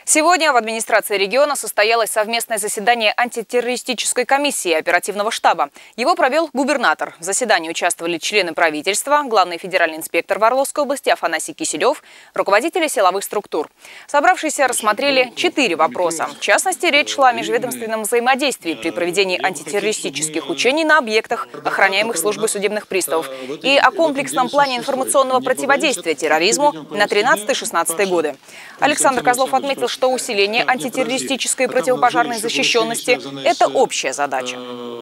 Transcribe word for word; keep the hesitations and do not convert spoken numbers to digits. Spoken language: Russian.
Сегодня в администрации региона состоялось совместное заседание антитеррористической комиссии оперативного штаба. Его провел губернатор. В заседании участвовали члены правительства, главный федеральный инспектор в Орловской области Афанасий Киселев, руководители силовых структур. Собравшиеся рассмотрели четыре вопроса. В частности, речь шла о межведомственном взаимодействии при проведении антитеррористических учений на объектах, охраняемых службой судебных приставов, и о комплексном плане информационного противодействия терроризму на тринадцатый-шестнадцатый годы. Александр Козлов отметил, что усиление антитеррористической и противопожарной защищенности – это общая задача.